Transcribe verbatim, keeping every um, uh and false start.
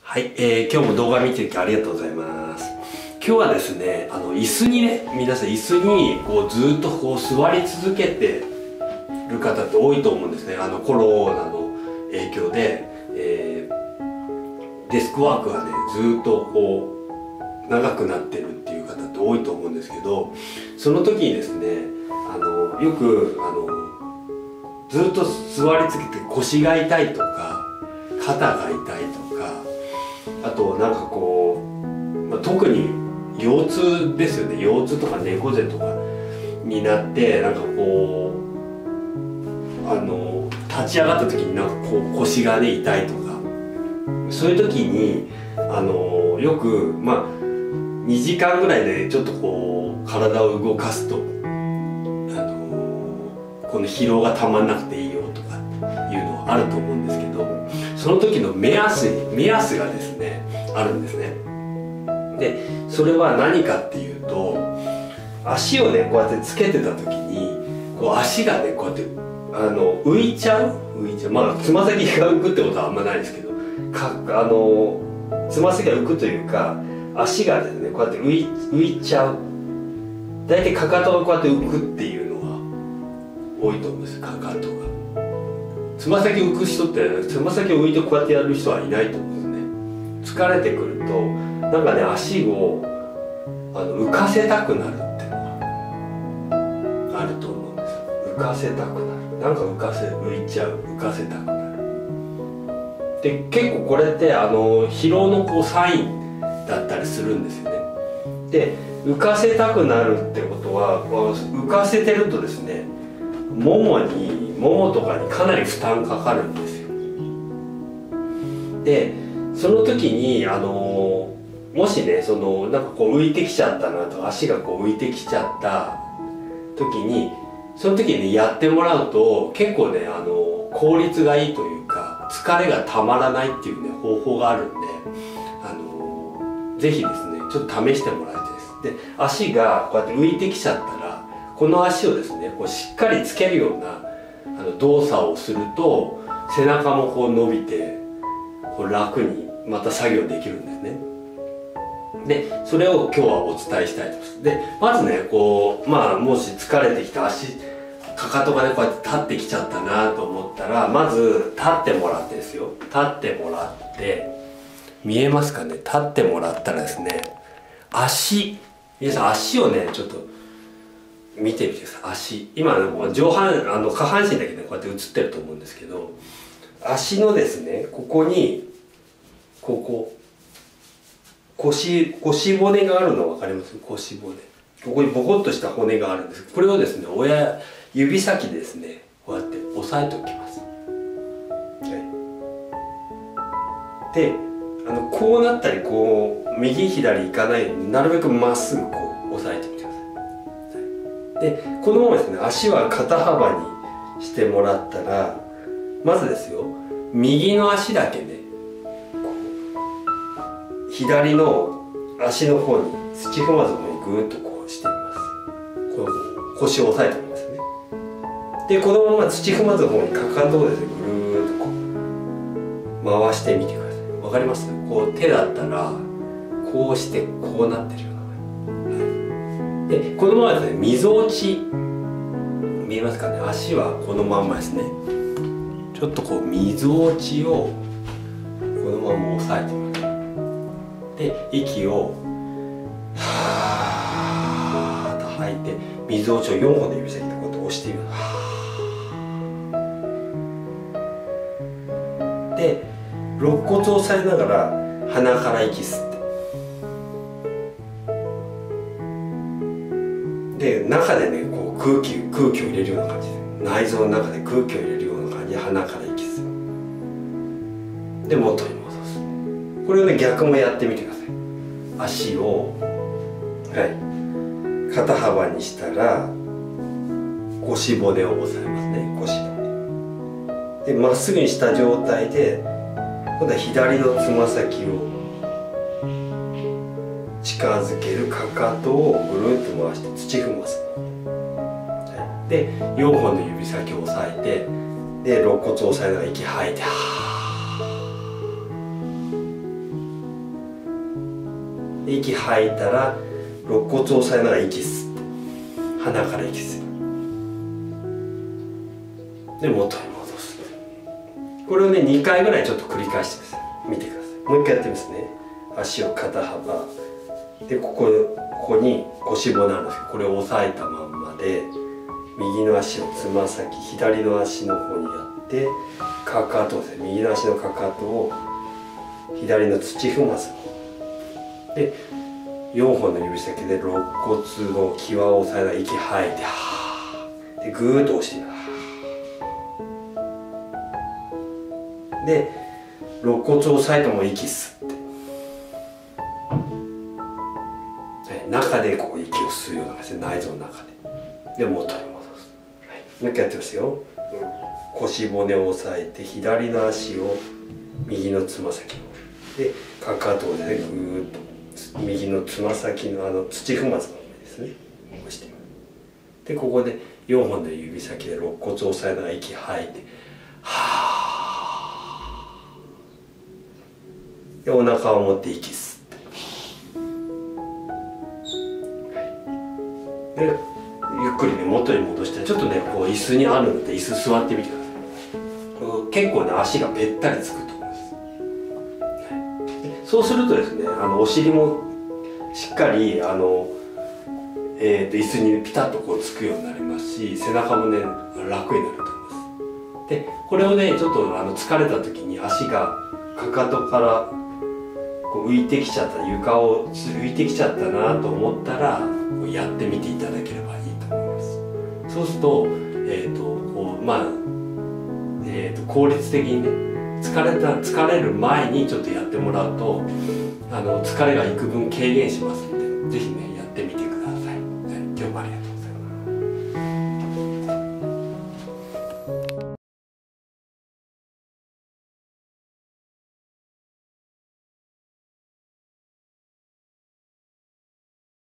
はい、えー、今日も動画見ていただきありがとうございます。今日はですね、あの椅子にね、皆さん椅子にこうずっとこう座り続けてる方って多いと思うんですね。あのコロナの影響で、えー、デスクワークがねずっとこう長くなってるっていう方って多いと思うんですけど、その時にですね、あのよくあのずっと座り続けて腰が痛いとか肩が痛いとか、あとなんかこう、まあ、特に腰痛ですよね。腰痛とか猫背とかになってなんかこうあの立ち上がった時になんかこう腰がね痛いとか、そういう時にあのよくまあにじかんぐらいでちょっとこう体を動かすとあのこの疲労がたまんなくていいよとかいうのはあると思うんですけど、その時の目安目安がですねあるんですね。でそれは何かっていうと、足をねこうやってつけてた時にこう足がねこうやってあの浮いちゃう浮いちゃうまあつま先が浮くってことはあんまないですけど、かあのつま先が浮くというか足がですねこうやって浮い浮いちゃう。大体かかとがこうやって浮くっていうのは多いと思うんです。かかとがつま先浮く人ってつま先を浮いてこうやってやる人はいないと思うんですね。疲れてくるとなんかね足をあの浮かせたくなるっていうのがあると思うんです。浮かせたくなる、なんか浮かせ浮いちゃう、浮かせたくなる。で結構これってあの疲労のこうサインだったりするんですよね。で浮かせたくなるってことは浮かせてるとですね、ももにももとかにかなり負担かかるんですよ。でその時にあのもしねそのなんかこう浮いてきちゃったなとか足がこう浮いてきちゃった時にその時に、ね、やってもらうと結構ねあの効率がいいというか疲れがたまらないっていうね方法があるんで、あのぜひですねちょっと試してもらいたいです。で足がこうやって浮いてきちゃったらこの足をですねこうしっかりつけるようなあの動作をすると背中もこう伸びてこう楽にまた作業できるんですね。でそれを今日はお伝えしたいと思います。でまずねこうまあもし疲れてきた足かかとがねこうやって立ってきちゃったなと思ったら、まず立ってもらってですよ、立ってもらって見えますかね、立ってもらったらですね足皆さん足をねちょっと見てみてください。足今ね上半あの下半身だけねこうやって映ってると思うんですけど、足のですねここにここ腰腰骨があるの分かります？腰骨ここにボコッとした骨があるんです。これをですね親指先でですねこうやって押さえておきます。であのこうなったりこう右左いかないようになるべくまっすぐこう押さえてみてください。でこのままですね足は肩幅にしてもらったら、まずですよ右の足だけね左の足の方に土踏まずの方にグーッとこうしてみます。こう腰を押さえてみますね。でこのまま土踏まずの方にかかとをですねぐるーっとこう回してみてください。わかります？こう手だったらこうしてこうなってるような、はい、でこのままですねみぞおち見えますかね、足はこのまんまですね。ちょっとこうみぞおちをこのまま押さえてみます。で息をはーっと吐いてみぞおちをよんほんの指先でこうやって押してみます。で肋骨を押さえながら鼻から息吸ってで中でねこう空気空気を入れるような感じで内臓の中で空気を入れるような感じで鼻から息吸う。で元に戻す。これをね逆もやってみてください。足をはい肩幅にしたら腰骨を押さえますね。腰骨でまっすぐにした状態で今度は左のつま先を近づけるかかとをぐるっと回して土踏まずでよんほんの指先を押さえてで肋骨を押さえながら息吐いては息吐いたら肋骨を押さえながら息吸って鼻から息吸う。で元に戻す。これをねにかいぐらいちょっと繰り返してください。見てください。もう一回やってみますね。足を肩幅で、ここここに腰骨あるんですけど、これを押さえたまんまで右の足をつま先、左の足の方にやって、かかとですね、右の足のかかとを左の土踏まずでよんほんの指先で肋骨の際を押さえながら息吐いて、はーでぐーっと押してみます。で肋骨を押さえたまま息吸って、中でこう息を吸うような感じで内臓の中でで元に戻す、はい、もう一回やってますよ。腰骨を押さえて左の足を右のつま先でかかとでねぐーっと右のつま先のあの土踏まずの上ですね押してみます。でここでよんほんの指先で肋骨を押さえながら息吐いて、はーでお腹を持って息吸って、はい、でゆっくりね元に戻して、ちょっとねこう椅子にあるので椅子座ってみてください。結構ね足がぺったりつくと思います、はい、そうするとですね、あのお尻もしっかりあの、えー、と椅子にピタッとこうつくようになりますし、背中もね楽になると思います。でこれをねちょっとあの疲れた時に足がかかとからこう浮いてきちゃった、床を浮いてきちゃったなと思ったらやってみていただければいいと思います。そうすると、えーとこうまあえーと効率的にね疲れた疲れる前にちょっとやってもらうとあの疲れが幾分軽減しますので、ぜひね